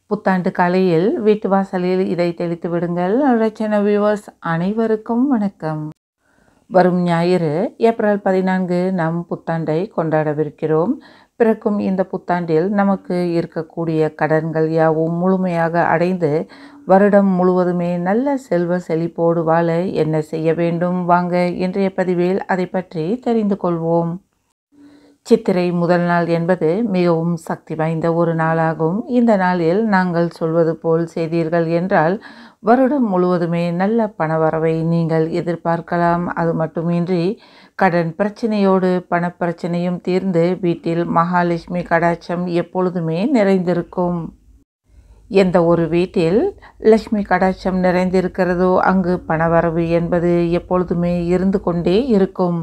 புத்தாண்டு காலையில் வீட்டு வாசலில் இதை தெளித்து விடுங்கள். ரச்சன வியூவர்ஸ் அனைவருக்கும் வணக்கம். வரும் ஞாயிறு ஏப்ரல் 14 நாம் புத்தாண்டை கொண்டாடவிருக்கிறோம். பிறக்கும் இந்த புத்தாண்டில் நமக்கு இருக்கக்கூடிய கடன்கள் யாவும் முழுமையாக அடைந்து வருடம் முழுவதுமே நல்ல செல்வ செழிப்போடு வாழ என்ன செய்ய வேண்டும்? வாங்க இன்றைய பதிவில் அதை பற்றி தெரிந்து கொள்வோம். சித்திரை முதல் நாள் என்பது மிகவும் சக்தி வாய்ந்த ஒரு நாளாகும். இந்த நாளில் நாங்கள் சொல்வது போல் செய்தீர்கள் என்றால் வருடம் முழுவதுமே நல்ல பணவரவை நீங்கள் எதிர்பார்க்கலாம். அது மட்டுமின்றி கடன் பிரச்சனையோடு பணப்பிரச்சனையும் தீர்ந்து வீட்டில் மகாலட்சுமி கடாட்சம் எப்பொழுதுமே நிறைந்திருக்கும். எந்த ஒரு வீட்டில் லட்சுமி கடாட்சம் நிறைந்திருக்கிறதோ அங்கு பணவரவு என்பது எப்பொழுதுமே இருந்து கொண்டே இருக்கும்.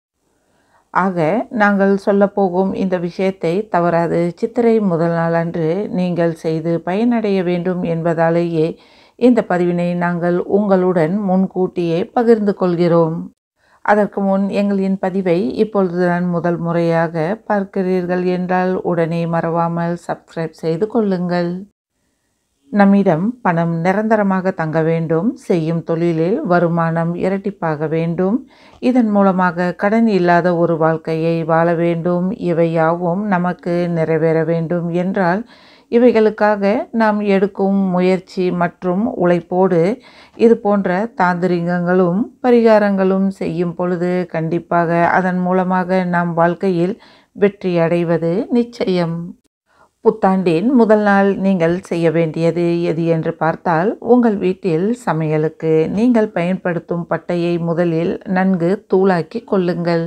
ஆக நாங்கள் சொல்லப்போகும் இந்த விஷயத்தை தவறாது சித்திரை முதல் நாள் அன்று நீங்கள் செய்து பயனடைய வேண்டும் என்பதாலேயே இந்த பதிவினை நாங்கள் உங்களுடன் முன்கூட்டியே பகிர்ந்து கொள்கிறோம். அதற்கு முன் எங்களின் பதிவை இப்பொழுதுதான் முதல் முறையாக பார்க்கிறீர்கள் என்றால் உடனே மறவாமல் சப்ஸ்கிரைப் செய்து கொள்ளுங்கள். நம்மிடம் பணம் நிரந்தரமாக தங்க வேண்டும், செய்யும் தொழிலில் வருமானம் இரட்டிப்பாக வேண்டும், இதன் மூலமாக கடன் இல்லாத ஒரு வாழ்க்கையை வாழ வேண்டும், இவை யாவும் நமக்கு நிறைவேற வேண்டும் என்றால் இவைகளுக்காக நாம் எடுக்கும் முயற்சி மற்றும் உழைப்போடு இது போன்ற தாந்திரிகங்களும் பரிகாரங்களும் செய்யும் பொழுது கண்டிப்பாக அதன் மூலமாக நாம் வாழ்க்கையில் வெற்றி அடைவது நிச்சயம். புத்தாண்டின் முதல் நாள் நீங்கள் செய்ய வேண்டியது எது என்று பார்த்தால், உங்கள் வீட்டில் சமையலுக்கு நீங்கள் பயன்படுத்தும் பட்டையை முதலில் நன்கு தூளாக்கி கொள்ளுங்கள்.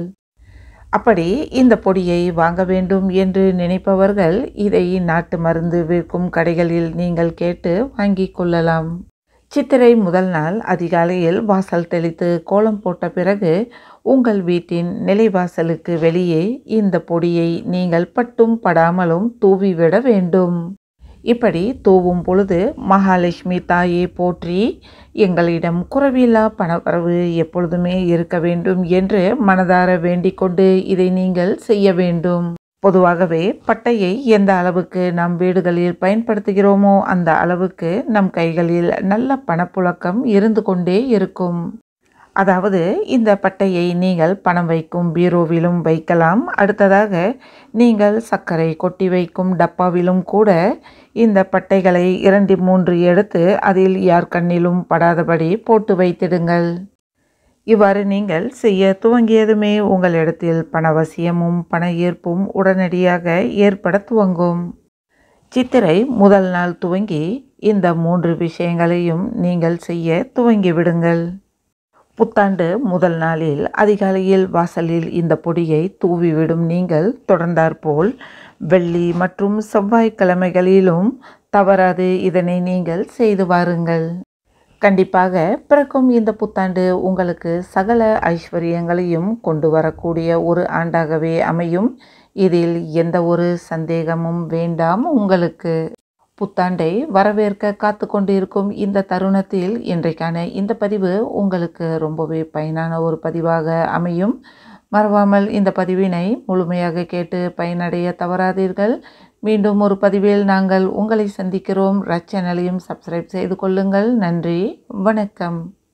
அப்படி இந்த பொடியை வாங்க வேண்டும் என்று நினைப்பவர்கள் இதை நாட்டு மருந்து விற்கும் கடைகளில் நீங்கள் கேட்டு வாங்கிக் கொள்ளலாம். சித்திரை முதல் நாள் அதிகாலையில் வாசல் தெளித்து கோலம் போட்ட பிறகு உங்கள் வீட்டின் நிலைவாசலுக்கு வெளியே இந்த பொடியை நீங்கள் பட்டும் படாமலும் தூவிவிட வேண்டும். இப்படி தூவும் பொழுது மகாலட்சுமி தாயை போற்றி, எங்களிடம் குறைவில்லா பணவரவு எப்பொழுதுமே இருக்க வேண்டும் என்று மனதார வேண்டிக் கொண்டு இதை நீங்கள் செய்ய வேண்டும். பொதுவாகவே பட்டையை எந்த அளவுக்கு நம் வீடுகளில் பயன்படுத்துகிறோமோ அந்த அளவுக்கு நம் கைகளில் நல்ல பணப்புழக்கம் இருந்து கொண்டே இருக்கும். அதாவது இந்த பட்டையை நீங்கள் பணம் வைக்கும் பீரோவிலும் வைக்கலாம். அடுத்ததாக நீங்கள் சர்க்கரை கொட்டி வைக்கும் டப்பாவிலும் கூட இந்த பட்டைகளை 2-3 எடுத்து அதில் யார் கண்ணிலும் படாதபடி போட்டு வைத்திடுங்கள். இவ்வாறு நீங்கள் செய்ய துவங்கியதுமே உங்களிடத்தில் பணவசியமும் பண ஈர்ப்பும் உடனடியாக ஏற்பட துவங்கும். சித்திரை முதல் நாள் துவங்கி இந்த 3 விஷயங்களையும் நீங்கள் செய்ய துவங்கிவிடுங்கள். புத்தாண்டு முதல் நாளில் அதிகாலையில் வாசலில் இந்த பொடியை தூவிவிடும் நீங்கள் தொடர்ந்தாற்போல் வெள்ளி மற்றும் செவ்வாய்க்கிழமைகளிலும் தவறாது இதனை நீங்கள் செய்து வாருங்கள். கண்டிப்பாக பிறக்கும் இந்த புத்தாண்டு உங்களுக்கு சகல ஐஸ்வர்யங்களையும் கொண்டு வரக்கூடிய ஒரு ஆண்டாகவே அமையும். இதில் எந்த ஒரு சந்தேகமும் வேண்டாம். உங்களுக்கு புத்தாண்டை வரவேற்க காத்து கொண்டிருக்கும் இந்த தருணத்தில் இன்றைக்கான இந்த பதிவு உங்களுக்கு ரொம்பவே பயனான ஒரு பதிவாக அமையும். மறவாமல் இந்த பதிவினை முழுமையாக கேட்டு பயனடைய தவறாதீர்கள். மீண்டும் ஒரு பதிவில் நாங்கள் உங்களை சந்திக்கிறோம். சேனலையும் சப்ஸ்கிரைப் செய்து கொள்ளுங்கள். நன்றி, வணக்கம்.